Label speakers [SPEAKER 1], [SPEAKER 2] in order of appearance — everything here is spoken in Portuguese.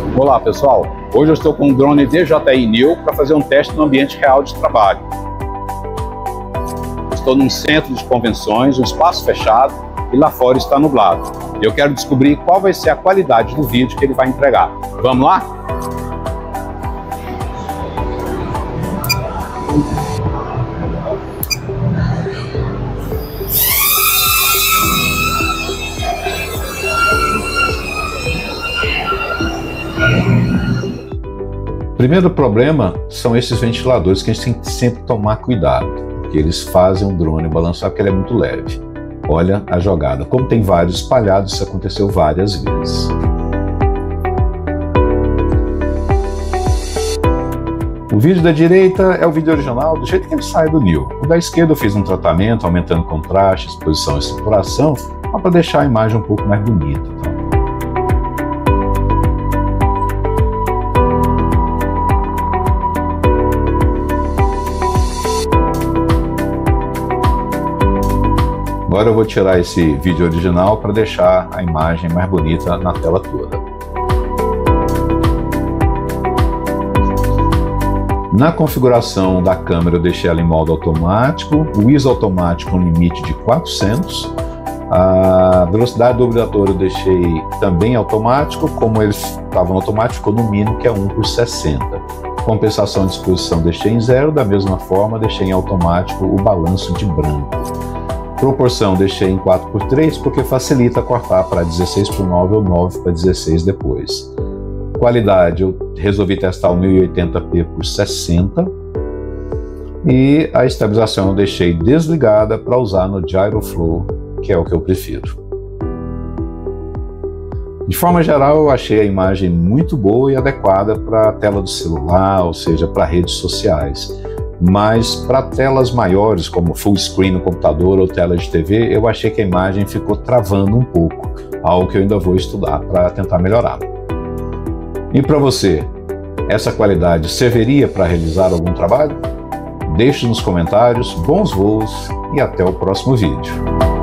[SPEAKER 1] Olá pessoal, hoje eu estou com o drone DJI Neo para fazer um teste no ambiente real de trabalho. Estou num centro de convenções, um espaço fechado e lá fora está nublado. Eu quero descobrir qual vai ser a qualidade do vídeo que ele vai entregar. Vamos lá?
[SPEAKER 2] Primeiro problema são esses ventiladores que a gente tem que sempre tomar cuidado, porque eles fazem o drone balançar porque ele é muito leve. Olha a jogada, como tem vários espalhados, isso aconteceu várias vezes. O vídeo da direita é o vídeo original, do jeito que ele sai do Neo. O da esquerda eu fiz um tratamento, aumentando contraste, exposição e saturação, para deixar a imagem um pouco mais bonita. Agora eu vou tirar esse vídeo original para deixar a imagem mais bonita na tela toda. Na configuração da câmera eu deixei ela em modo automático, o ISO automático com limite de 400, a velocidade do obturador eu deixei também automático, como ele estava no automático ficou no mínimo, que é 1/60. Compensação de exposição deixei em 0, da mesma forma deixei em automático o balanço de branco. Proporção deixei em 4:3 porque facilita cortar para 16:9 ou 9:16 depois. Qualidade eu resolvi testar o 1080p por 60 e a estabilização eu deixei desligada para usar no Gyroflow, que é o que eu prefiro. De forma geral eu achei a imagem muito boa e adequada para a tela do celular, ou seja, para redes sociais. Mas para telas maiores, como full screen no computador ou tela de TV, eu achei que a imagem ficou travando um pouco, algo que eu ainda vou estudar para tentar melhorar. E para você, essa qualidade serviria para realizar algum trabalho? Deixe nos comentários, bons voos e até o próximo vídeo.